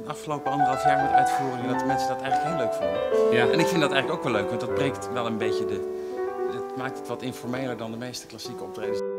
de afgelopen 1,5 jaar met uitvoeringen dat de mensen dat eigenlijk heel leuk vonden. Ja. En ik vind dat eigenlijk ook wel leuk, want dat breekt wel een beetje het maakt het wat informeler dan de meeste klassieke optredens.